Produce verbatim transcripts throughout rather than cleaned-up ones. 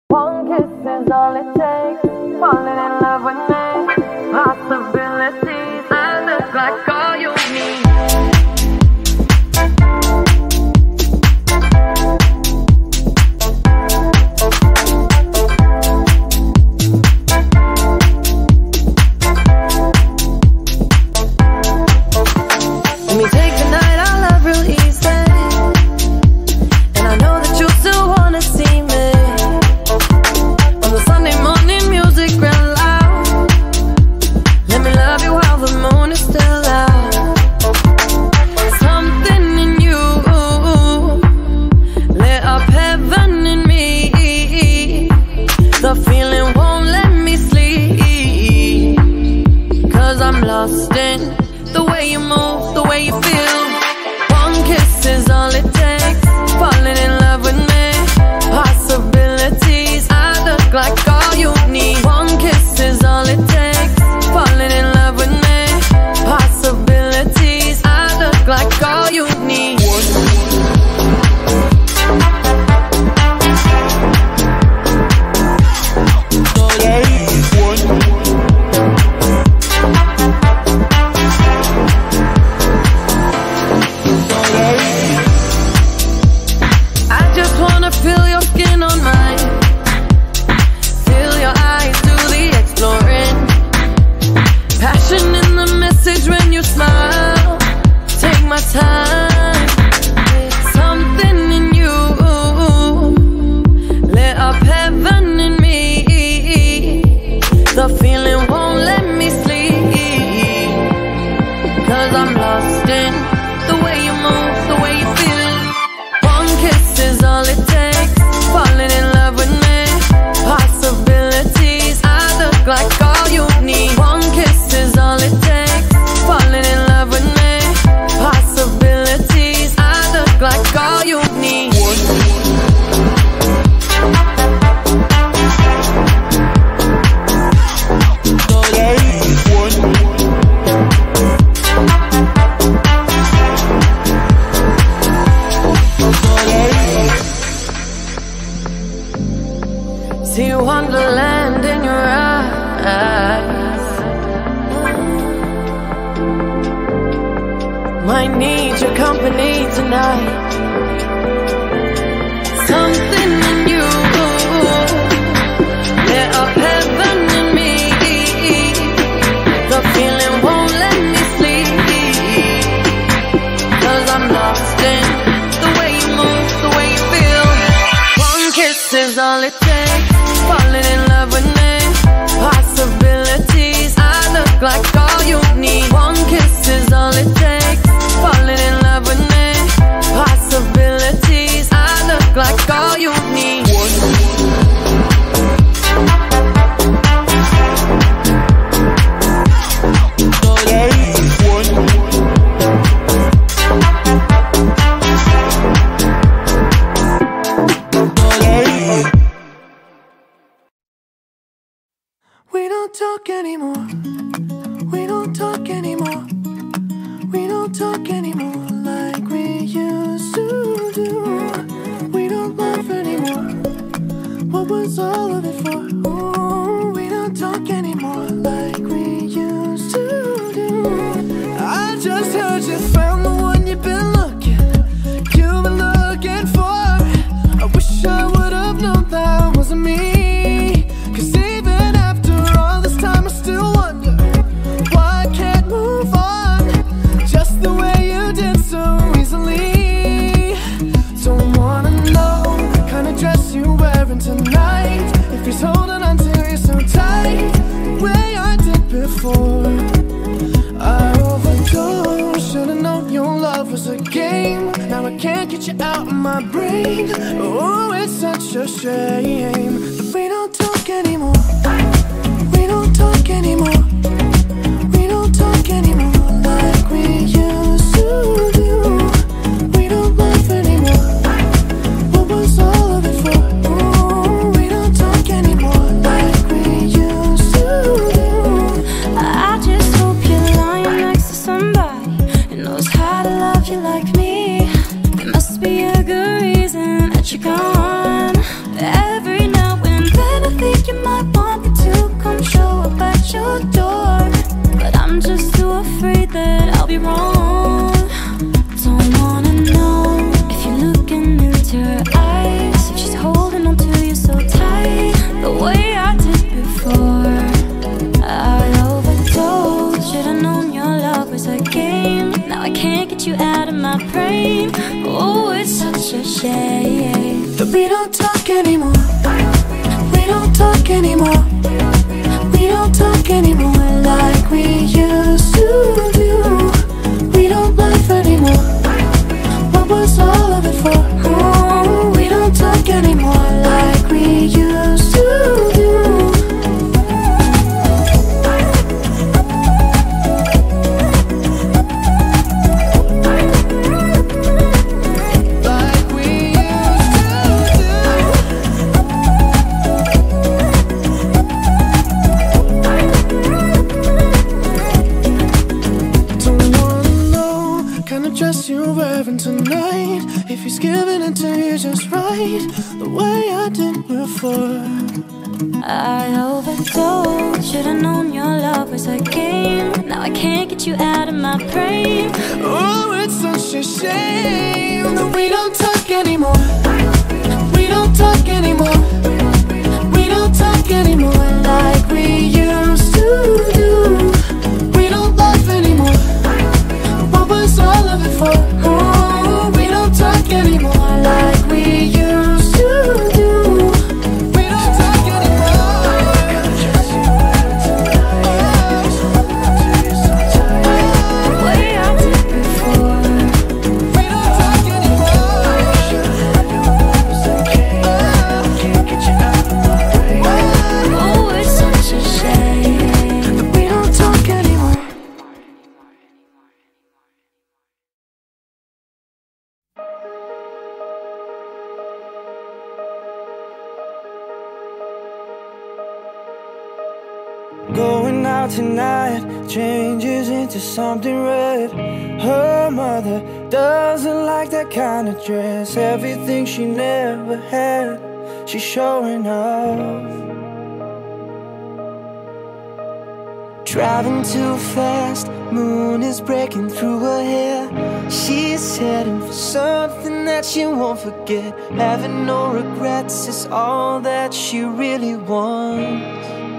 One kiss is all it takes. Falling in love with me. Possibilities. I look like all you need. Let me take the night out love real easy. And I know that you still wanna see me. On the Sunday morning music real loud. Let me love you while the moon is still out. Something in you lit up heaven in me. The feeling won't let me sleep. Cause I'm lost in the way you move, the way you feel. One kiss is all it takes. Falling in love with me. Possibilities. I look like all you need. One kiss is all it takes. Falling in love with me. Possibilities. I look like all you need. I just wanna feel your skin on mine. Feel your eyes do the exploring. Passion in the message when you smile. Take my time. Something in you lit up heaven in me. The feeling won't let me sleep. Cause I'm lost in the way you move, the way you feel. One kiss is all it takes. Falling in love with me. Possibilities. I look like all you need. One kiss is all it takes. Falling in love with me. Possibilities. I look like all you need. See wonderland in your eyes. Might need your company tonight. Something in you lit up heaven in me. The feeling won't let me sleep. Cause I'm lost in the way you move, the way you feel. One kiss is all it takes. Falling in love with me. Possibilities. I look like all you need. One kiss is all it takes. Falling in love with me. Possibilities. I look like all you need. We don't talk anymore. We don't talk anymore. We don't talk anymore like we used to do. We don't laugh anymore. What was all of it for? Ooh, we don't talk anymore like we used to do. I just heard you found the one you've been looking, you've been looking for. I wish I would have known that wasn't me. Cause even after all this time I still wonder why I can't move on just the way you did so easily. Don't wanna know the kind of dress you're wearing tonight, if he's holding on to you so tight the way I did before. I overdosed, should've known your love was a game. Now I can't get you out of my brain. Oh, it's such a shame that we don't talk anymore. We don't talk anymore. We don't talk anymore like we used to do. We don't laugh anymore. What was all of it for? Ooh, we don't talk anymore like we used to do. I just hope you're lying next to somebody who knows how to love you like me. There must be a good reason that you're gone. Every now and We don't talk anymore. We don't talk anymore. We don't talk anymore like we used to do. We don't laugh anymore. What was all of it for? Oh, we don't talk anymore like we used to do. You're wearing tonight, if he's giving it to you just right, the way I did before. I overdosed, should've known your love was a game. Now I can't get you out of my brain. Oh, it's such a shame that we don't talk anymore. We don't talk anymore. We don't talk anymore like we used to do. We don't laugh anymore. What was all of it for? Oh, we don't talk anymore like we used to do. We don't talk anymore. The way I did before. We don't talk anymore. Can't get you out of my brain. Oh, it's such a shame that we don't talk anymore. Going out tonight changes into something red. Her mother doesn't like that kind of dress. Everything she never had, she's showing off. Driving too fast, moon is breaking through her hair. She's heading for something that she won't forget. Having no regrets is all that she really wants.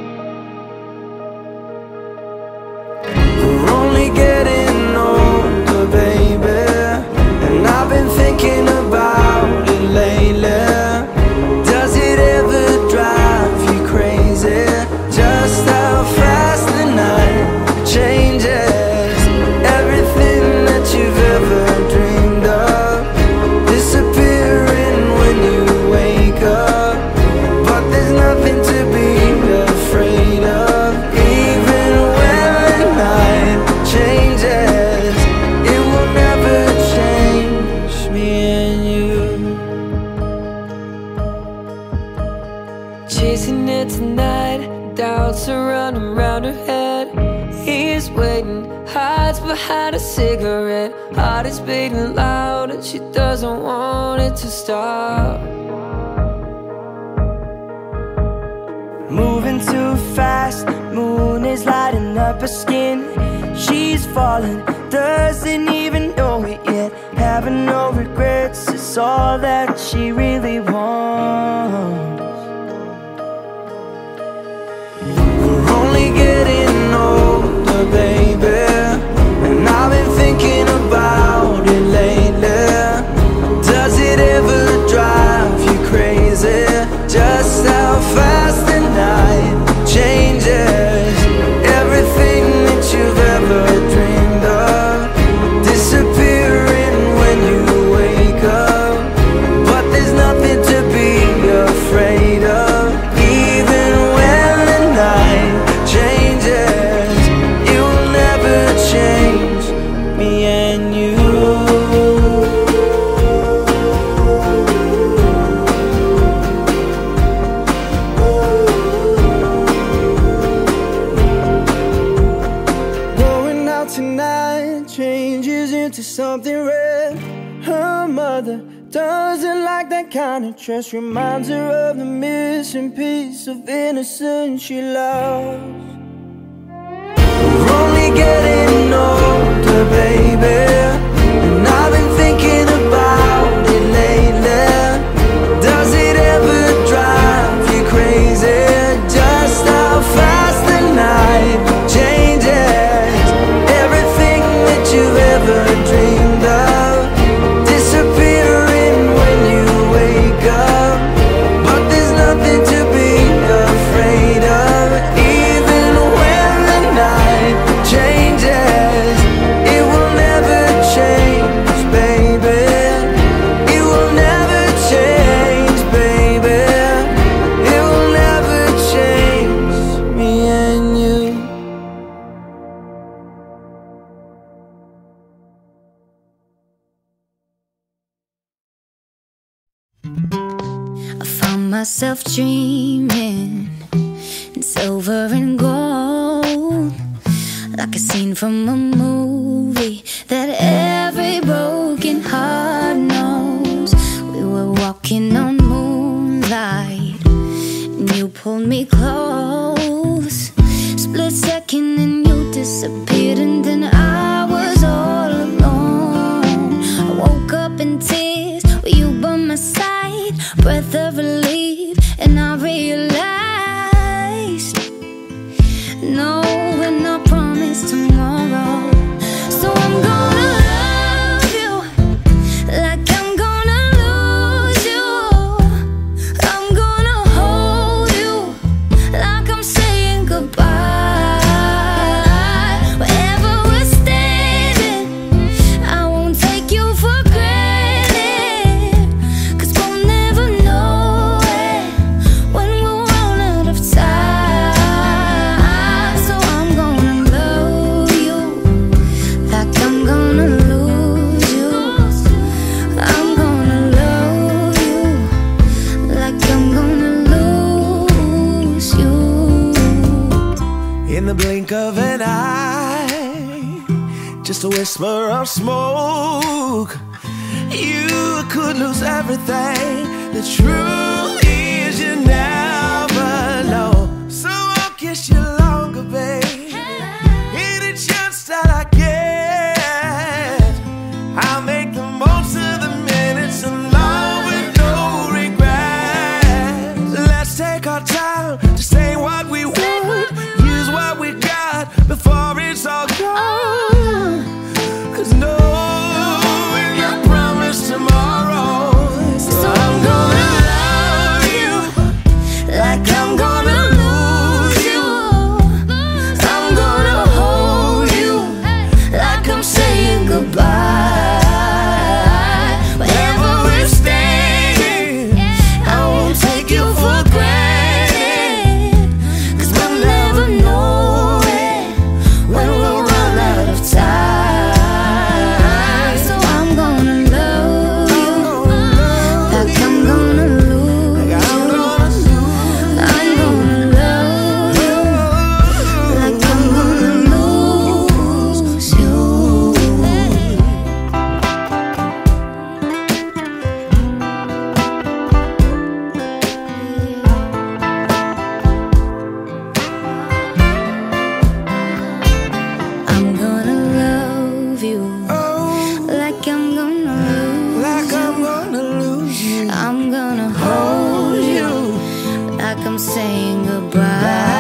We're only getting older, baby, and I've been thinking about it lately. Does it ever drive you crazy? Just how fast the night changes. Everything that you've ever dreamed of disappearing when you wake up. But there's nothing to be afraid of. Even when the night changes, it will never change me and you. Chasing it tonight, doubts are running round her head. He's waiting, hides behind a cigarette. Heart is beating loud and she doesn't want it to stop. Moving too fast, moon is lighting up her skin. She's falling, doesn't even know it yet. Having no regrets is all that she really wants. We're only getting older, baby, and I've been thinking about it lately. Does it ever drive you crazy? Just how fast the night changes. Everything that you've ever dreamed of disappearing when you wake up. But there's nothing to be afraid of. Even when the night changes, it will never change me and you. Going out tonight changes into something red. Her mother doesn't like that kind of dress. Reminds her of the missing piece of innocence she lost. We're only getting older, baby, and I've been thinking about it lately. Does it ever drive you crazy? Just how fast the night changes. Everything that you've ever dreamed of disappearing when you wake up. myself dreaming in silver and gold, like a scene from a movie that every broken heart knows. We were walking on moonlight and you pulled me close. Split second and you disappeared, and then I was all alone. I woke up in tears with you by my side, breath of relief, and I realized no, we're not promised tomorrow. So I'm gonna love you like I'm gonna lose you. I'm gonna hold you like I'm saying goodbye. Wherever we're standing, I won't take you for granted, 'cause we'll never know it when we'll run out of time. So I'm gonna love you like I'm gonna lose you. I'm gonna love you like I'm gonna lose you. In the blink of an eye, just a whisper of smoke, you could lose everything. The truth is you never know. So I'll kiss you longer, babe. Any chance that I get, I'll make the most of the minutes alone with no regrets. Let's take our time to say what we want, use what we got before it's all gone. 'Cause no, we're not promised tomorrow. So I'm gonna love you like I'm gonna lose you. I'm gonna hold you like I'm saying goodbye. Wherever we're standing, I won't take you for granted, 'cause we'll never know it when we'll run out of time. So I'm gonna love you like I'm gonna lose you. I'm gonna love you like I'm gonna lose you. I'm gonna love you like I'm gonna lose Like I'm gonna lose you. I'm gonna hold you like I'm saying goodbye.